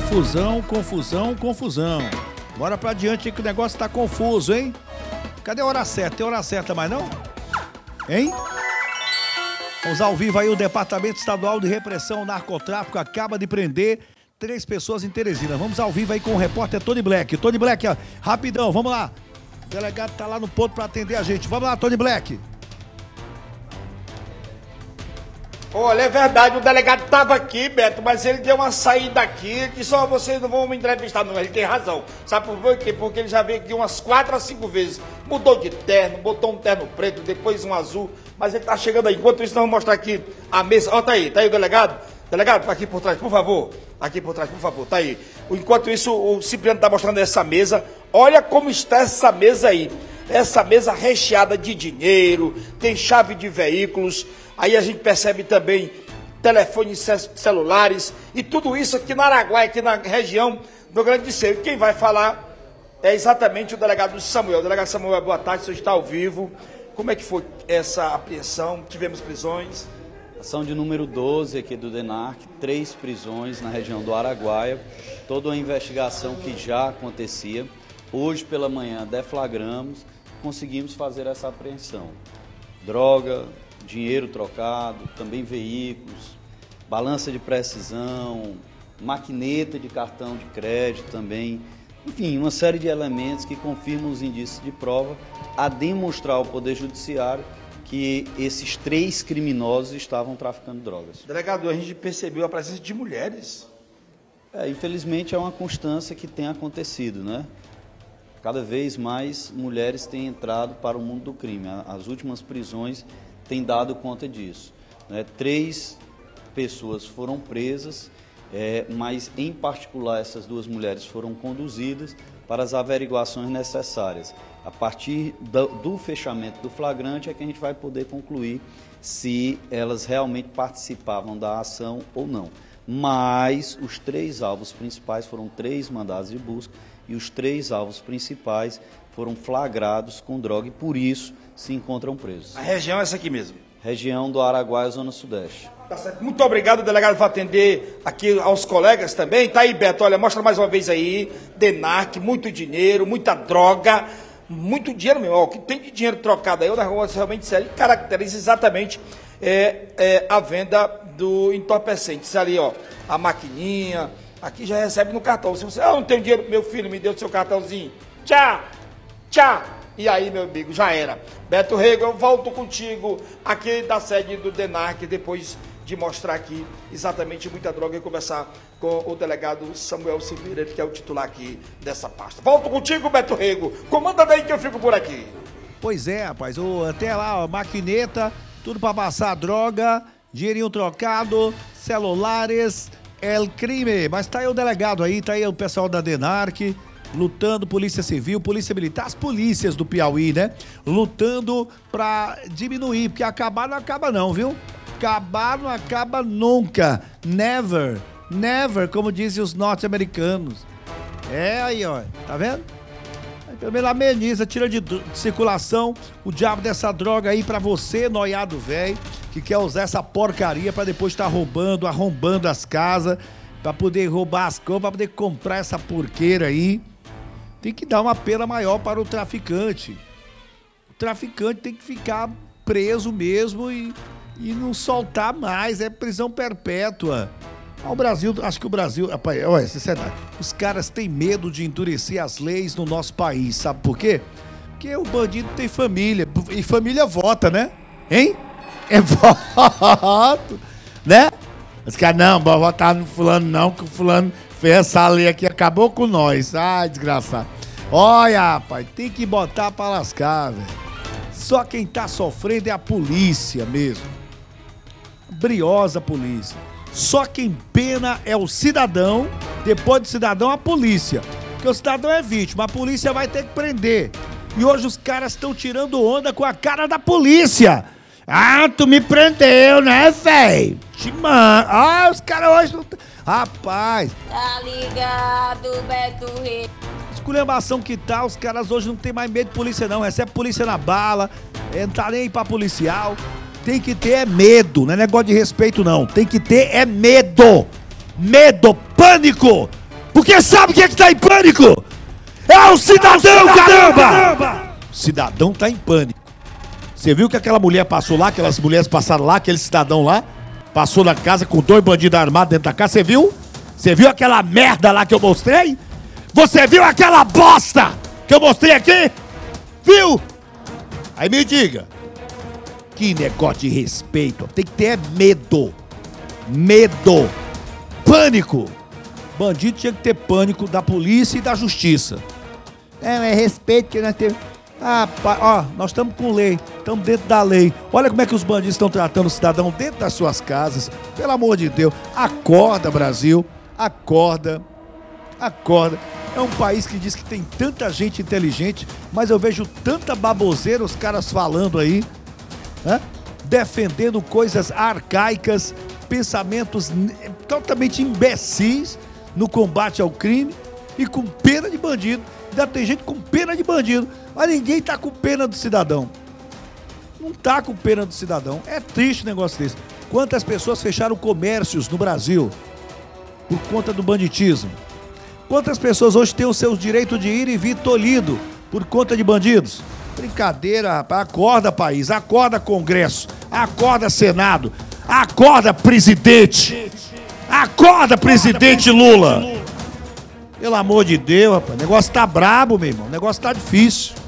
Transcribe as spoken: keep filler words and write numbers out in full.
Confusão, confusão, confusão. Bora pra diante que o negócio tá confuso, hein? Cadê a hora certa? Tem hora certa mais não? Hein? Vamos ao vivo aí, o Departamento Estadual de Repressão ao Narcotráfico acaba de prender três pessoas em Teresina. Vamos ao vivo aí com o repórter Tony Black. Tony Black, ó, rapidão, vamos lá. O delegado tá lá no ponto pra atender a gente. Vamos lá, Tony Black. Olha, é verdade, o delegado estava aqui, Beto, mas ele deu uma saída aqui, ele disse, ó, vocês não vão me entrevistar, não, ele tem razão. Sabe por quê? Porque ele já veio aqui umas quatro a cinco vezes, mudou de terno, botou um terno preto, depois um azul, mas ele tá chegando aí. Enquanto isso, nós vamos mostrar aqui a mesa. Ó, tá aí, tá aí o delegado? Delegado, aqui por trás, por favor. Aqui por trás, por favor, tá aí. Enquanto isso, o Cipriano tá mostrando essa mesa. Olha como está essa mesa aí. Essa mesa recheada de dinheiro, tem chave de veículos. Aí a gente percebe também telefones celulares e tudo isso aqui no Araguaia, aqui na região do Grande Seio. Quem vai falar é exatamente o delegado Samuel. O delegado Samuel, boa tarde, o senhor está ao vivo. Como é que foi essa apreensão? Tivemos prisões? Ação de número doze aqui do DENARC, três prisões na região do Araguaia, toda uma investigação que já acontecia. Hoje pela manhã deflagramos, conseguimos fazer essa apreensão. Droga, dinheiro trocado, também veículos, balança de precisão, maquineta de cartão de crédito também, enfim, uma série de elementos que confirmam os indícios de prova a demonstrar ao Poder Judiciário que esses três criminosos estavam traficando drogas. Delegado, a gente percebeu a presença de mulheres. É, infelizmente é uma constância que tem acontecido, né? Cada vez mais mulheres têm entrado para o mundo do crime. As últimas prisões têm dado conta disso, né? Três pessoas foram presas, é, mas em particular essas duas mulheres foram conduzidas para as averiguações necessárias. A partir do, do fechamento do flagrante é que a gente vai poder concluir se elas realmente participavam da ação ou não. Mas os três alvos principais foram três mandados de busca e os três alvos principais foram flagrados com droga e por isso se encontram presos. A região é essa aqui mesmo? Região do Araguaia, Zona Sudeste. Tá certo. Muito obrigado, delegado, por atender aqui aos colegas também. Tá aí, Beto, olha, mostra mais uma vez aí, DENARC, muito dinheiro, muita droga, muito dinheiro mesmo, ó, o que tem de dinheiro trocado aí, o negócio realmente sério, caracteriza exatamente é, é, a venda do entorpecente. Isso ali, ó, a maquininha, aqui já recebe no cartão. Se você, ah, não tenho dinheiro, meu filho, me deu o seu cartãozinho, tchau, tchau. E aí, meu amigo, já era. Beto Rego, eu volto contigo aqui da sede do DENARC, depois de mostrar aqui exatamente muita droga e conversar com o delegado Samuel Silveira, que é o titular aqui dessa pasta. Volto contigo, Beto Rego. Comanda daí que eu fico por aqui. Pois é, rapaz. O, até lá, ó, maquineta, tudo pra passar droga, dinheirinho trocado, celulares, el crime. Mas tá aí o delegado aí, tá aí o pessoal da DENARC, lutando, Polícia Civil, Polícia Militar, as polícias do Piauí, né? Lutando pra diminuir, porque acabar não acaba não, viu? Acabar não acaba nunca. Never, never, como dizem os norte-americanos. É aí, ó, tá vendo? Aí, pelo menos ameniza, tira de, de circulação o diabo dessa droga aí pra você, noiado velho, que quer usar essa porcaria pra depois estar roubando, arrombando as casas, pra poder roubar as coisas, pra poder comprar essa porqueira aí. Tem que dar uma pena maior para o traficante. O traficante tem que ficar preso mesmo e, e não soltar mais. É prisão perpétua. O Brasil, acho que o Brasil... Rapaz, olha, sinceridade, os caras têm medo de endurecer as leis no nosso país. Sabe por quê? Porque o bandido tem família. E família vota, né? Hein? É voto. Né? Os caras, não, vou votar no fulano não, que o fulano fez essa lei aqui, acabou com nós. Ai, desgraçado. Olha, rapaz, tem que botar pra lascar, velho. Só quem tá sofrendo é a polícia mesmo. Briosa polícia. Só quem pena é o cidadão, depois do cidadão a polícia. Porque o cidadão é vítima, a polícia vai ter que prender. E hoje os caras estão tirando onda com a cara da polícia. Ah, tu me prendeu, né, véi? Te mano. Ah, os caras hoje não... Rapaz. Tá ligado, Beto Rego. Esculhambação que tá, os caras hoje não tem mais medo de polícia não. Recebe polícia na bala, não tá nem aí pra policial. Tem que ter é medo, não é negócio de respeito não. Tem que ter é medo. Medo, pânico. Porque sabe quem é que tá em pânico? É o cidadão, é o cidadão caramba! caramba! O cidadão tá em pânico. Você viu que aquela mulher passou lá, aquelas mulheres passaram lá, aquele cidadão lá, passou na casa com dois bandidos armados dentro da casa, você viu? Você viu aquela merda lá que eu mostrei? Você viu aquela bosta que eu mostrei aqui? Viu? Aí me diga, que negócio de respeito, tem que ter medo, medo, pânico. Bandido tinha que ter pânico da polícia e da justiça. É, mas respeito que nós temos. Ah, pá, ó, nós estamos com lei, estamos dentro da lei. Olha como é que os bandidos estão tratando o cidadão dentro das suas casas. Pelo amor de Deus, acorda, Brasil, acorda, acorda. É um país que diz que tem tanta gente inteligente, mas eu vejo tanta baboseira os caras falando aí, né? Defendendo coisas arcaicas, pensamentos totalmente imbecis no combate ao crime e com pena de bandido. Ainda tem gente com pena de bandido, mas ninguém tá com pena do cidadão. Não tá com pena do cidadão. É triste um negócio desse. Quantas pessoas fecharam comércios no Brasil por conta do banditismo? Quantas pessoas hoje têm o seu direito de ir e vir tolhido por conta de bandidos? Brincadeira, rapaz. Acorda, país. Acorda, Congresso. Acorda, Senado. Acorda, presidente. Acorda, presidente Lula. Pelo amor de Deus, rapaz. O negócio tá brabo, meu irmão. O negócio tá difícil.